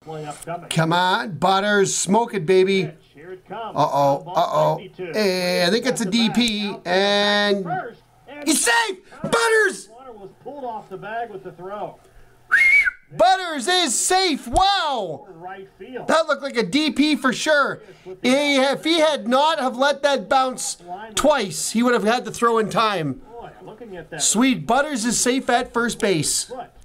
Come on, Butters, smoke it, baby. Uh-oh. Hey, I think it's a DP, and he's safe! Butters! Pulled off the bag with the throw. Butters is safe. Wow. That looked like a DP for sure. If he had not have let that bounce twice, he would have had to throw in time. Sweet. Butters is safe at first base.